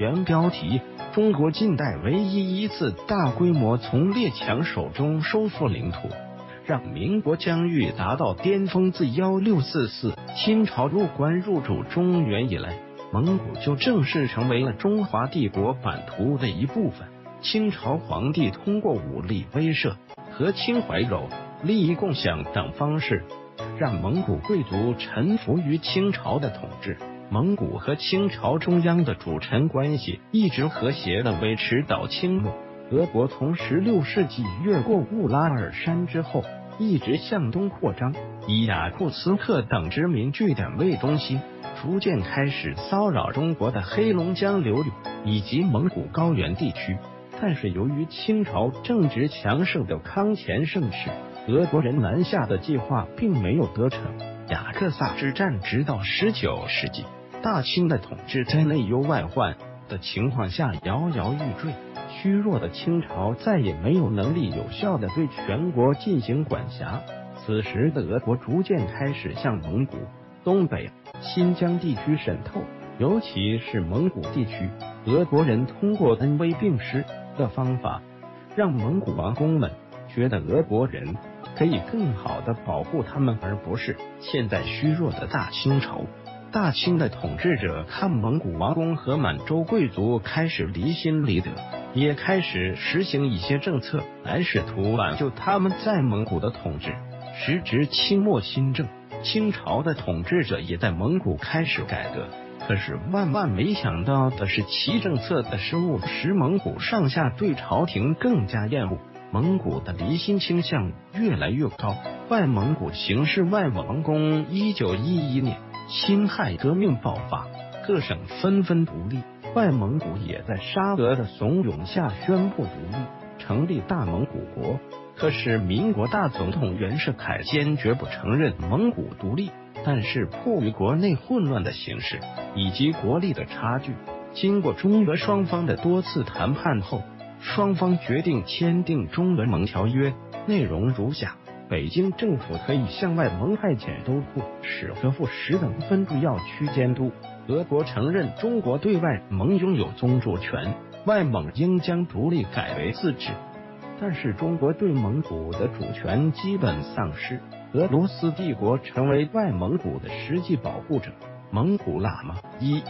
原标题：中国近代唯一一次大规模从列强手中收复领土，让民国疆域达到巅峰。自1644清朝入关入主中原以来，蒙古就正式成为了中华帝国版图的一部分。清朝皇帝通过武力威慑和亲怀柔、利益共享等方式，让蒙古贵族臣服于清朝的统治。蒙古和清朝中央的主臣关系一直和谐地维持到清末。俄国从16世纪越过乌拉尔山之后，一直向东扩张，以雅库茨克等殖民据点为中心，逐渐开始骚扰中国的黑龙江流域以及蒙古高原地区。但是由于清朝正值强盛的康乾盛世，俄国人南下的计划并没有得逞。雅克萨之战直到19世纪，大清的统治在内忧外患的情况下摇摇欲坠，虚弱的清朝再也没有能力有效地对全国进行管辖。此时的俄国逐渐开始向蒙古、东北、新疆地区渗透，尤其是蒙古地区，俄国人通过恩威并施的方法，让蒙古王公们觉得俄国人可以更好地保护他们，而不是现在虚弱的大清朝。大清的统治者看蒙古王公和满洲贵族开始离心离德，也开始实行一些政策来试图挽救他们在蒙古的统治。时值清末新政，清朝的统治者也在蒙古开始改革。可是万万没想到的是，其政策的失误使蒙古上下对朝廷更加厌恶，蒙古的离心倾向越来越高。外蒙古形势外蒙王公1911年辛亥革命爆发，各省纷纷独立，外蒙古也在沙俄的怂恿下宣布独立，成立大蒙古国。可是民国大总统袁世凯坚决不承认蒙古独立，但是迫于国内混乱的形势以及国力的差距，经过中俄双方的多次谈判后，双方决定签订中俄蒙条约，内容如下：北京政府可以向外蒙派遣都护、使和副使等分驻要区监督。俄国承认中国对外蒙拥有宗主权，外蒙应将独立改为自治。但是中国对蒙古的主权基本丧失，俄罗斯帝国成为外蒙古的实际保护者。蒙古喇嘛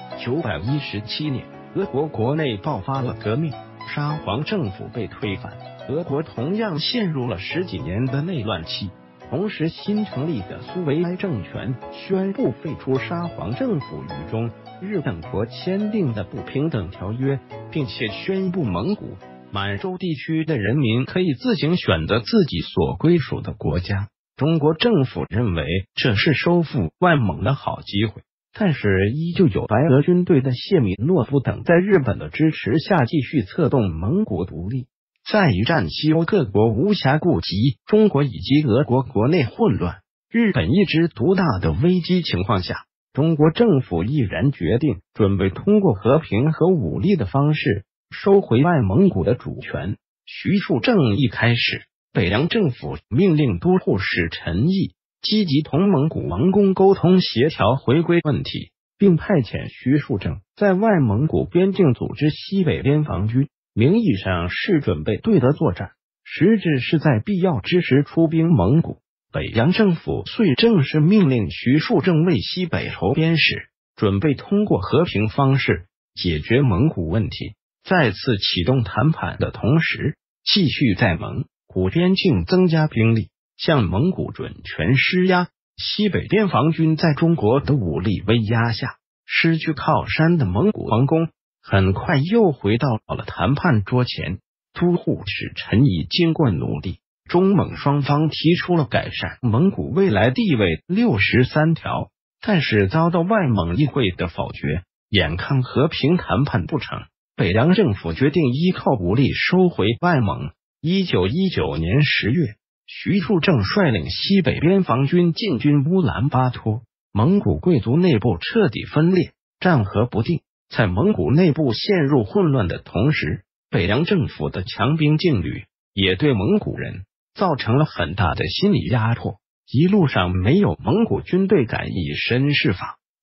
1917年，俄国国内爆发了革命，沙皇政府被推翻，俄国同样陷入了十几年的内乱期。同时，新成立的苏维埃政权宣布废除沙皇政府与中日等国签订的不平等条约，并且宣布蒙古、满洲地区的人民可以自行选择自己所归属的国家。中国政府认为这是收复外蒙的好机会，但是依旧有白俄军队的谢米诺夫等在日本的支持下继续策动蒙古独立。在一战西欧各国无暇顾及中国以及俄国国内混乱、日本一枝独大的危机情况下，中国政府毅然决定准备通过和平和武力的方式收回外蒙古的主权。徐树正一开始，北洋政府命令都护使陈毅积极同蒙古王公沟通协调回归问题，并派遣徐树正在外蒙古边境组织西北边防军，名义上是准备对德作战，实质是在必要之时出兵蒙古。北洋政府遂正式命令徐树正为西北筹边使，准备通过和平方式解决蒙古问题。再次启动谈判的同时，继续在蒙古边境增加兵力，向蒙古准权施压。西北边防军在中国的武力威压下，失去靠山的蒙古王公很快又回到了谈判桌前。都护使陈毅经过努力，中蒙双方提出了改善蒙古未来地位63条，但是遭到外蒙议会的否决。眼看和平谈判不成，北洋政府决定依靠武力收回外蒙。1919年10月，徐树正率领西北边防军进军乌兰巴托，蒙古贵族内部彻底分裂，战和不定。在蒙古内部陷入混乱的同时，北洋政府的强兵劲旅也对蒙古人造成了很大的心理压迫。一路上没有蒙古军队敢以身试法，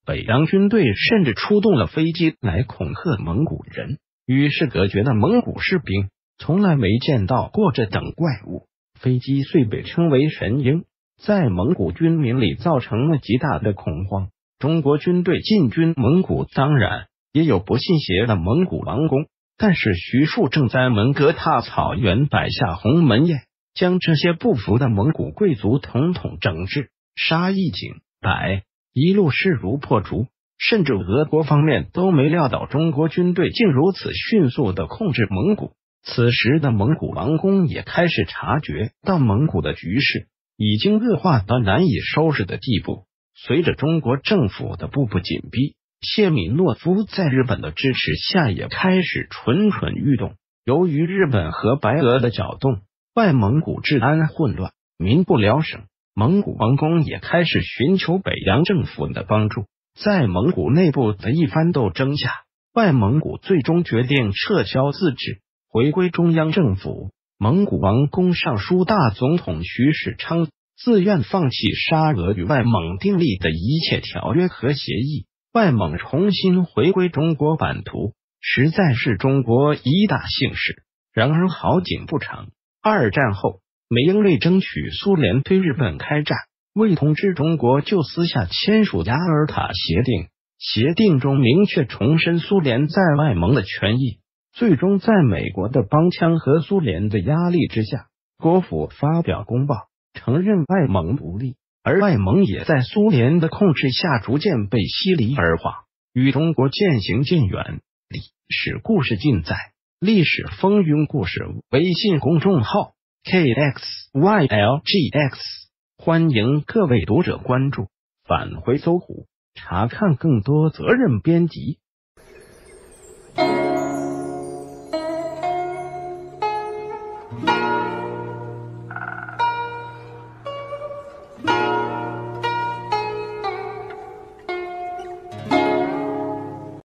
北洋军队甚至出动了飞机来恐吓蒙古人。与世隔绝的蒙古士兵从来没见到过这等怪物，飞机遂被称为神鹰，在蒙古军民里造成了极大的恐慌。中国军队进军蒙古，当然也有不信邪的蒙古王公，但是徐庶正在门格塔草原摆下鸿门宴，将这些不服的蒙古贵族统统整治，杀一儆百，一路势如破竹。甚至俄国方面都没料到中国军队竟如此迅速地控制蒙古。此时的蒙古王公也开始察觉到蒙古的局势已经恶化到难以收拾的地步。随着中国政府的步步紧逼，谢米诺夫在日本的支持下也开始蠢蠢欲动。由于日本和白俄的搅动，外蒙古治安混乱，民不聊生。蒙古王公也开始寻求北洋政府的帮助。在蒙古内部的一番斗争下，外蒙古最终决定撤销自治，回归中央政府。蒙古王公尚书大总统徐世昌自愿放弃沙俄与外蒙订立的一切条约和协议，外蒙重新回归中国版图，实在是中国一大幸事。然而好景不长，二战后，美英为争取苏联对日本开战，为统治中国就私下签署雅尔塔协定，协定中明确重申苏联在外蒙的权益。最终在美国的帮腔和苏联的压力之下，国府发表公报，承认外蒙独立，而外蒙也在苏联的控制下逐渐被西离而化，与中国渐行渐远。历史故事尽在历史风云故事微信公众号 KXYLGX， 欢迎各位读者关注，返回搜狐查看更多责任编辑。